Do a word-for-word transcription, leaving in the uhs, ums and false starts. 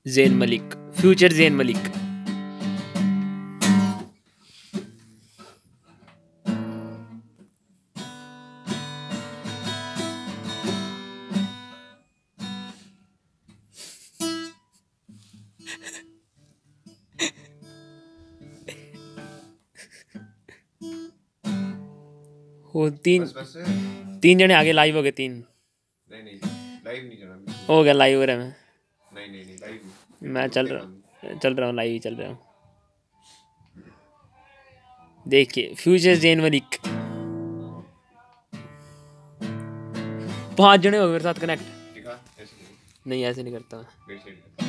Zen Malik, future Zain Malik. वो तीन बस बस तीन जने आगे लाइव हो गए। तीन नहीं नहीं लाइव नहीं जाना। हो गया लाइव हो रहा है। मैं नहीं नहीं नहीं लाइव नहीं। मैं चल रहा चल रहा हूँ लाइव ही चल रहा हूँ। देखिए फ्यूचर ज़ेन मलिक पांच जने हो गए मेरे साथ कनेक्ट। दिखा ऐसे नहीं। नहीं ऐसे नहीं करता मैं। Wait side